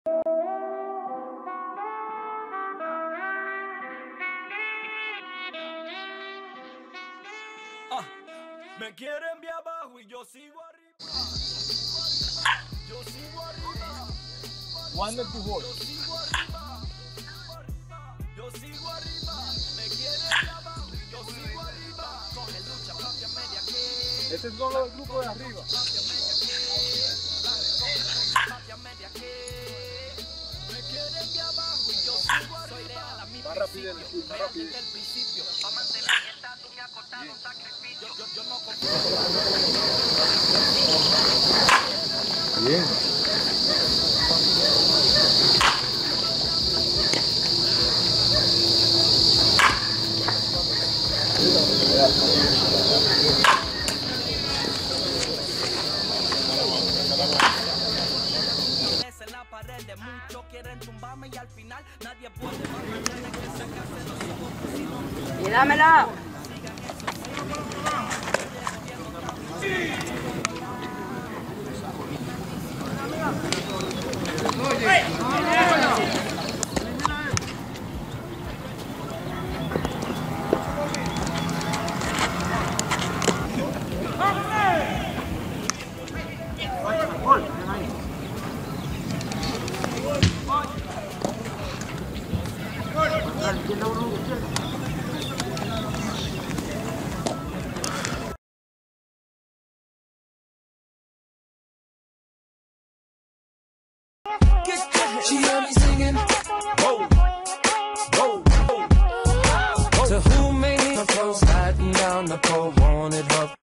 Me quieren ver abajo y yo sigo arriba. Yo sigo arriba. ¿Cuándo tu voz? Yo sigo arriba. Yo sigo arriba. Me quieren ver abajo y yo sigo arriba. Coge lucha propia media que. Ese es solo el grupo de arriba. Me quieren ver abajo y yo sigo arriba. Soy leal a mi principio. Real desde el principio. Pa' mantener mi estatus me ha costado un sacrificio. Yo no confío. Bien. En la pared de muchos quieren tumbarme y al final nadie puede más mañana que sacarse los ojos. ¡Y dámela! She heard me singing, whoa, whoa, whoa. To whom may he close, sliding down the pole, wanted her.